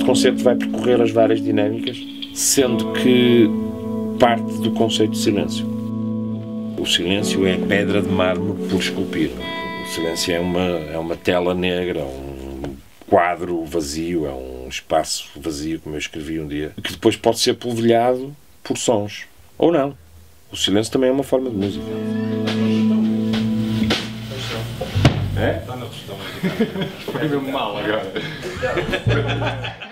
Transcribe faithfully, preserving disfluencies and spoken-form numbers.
concerto vai percorrer as várias dinâmicas, sendo que parte do conceito de silêncio. O silêncio é pedra de mármore por esculpir. O silêncio é uma, é uma tela negra, um quadro vazio, é um espaço vazio, como eu escrevi um dia, que depois pode ser polvilhado por sons, ou não. O silêncio também é uma forma de música. É? Está na questão. Foi mesmo mal agora.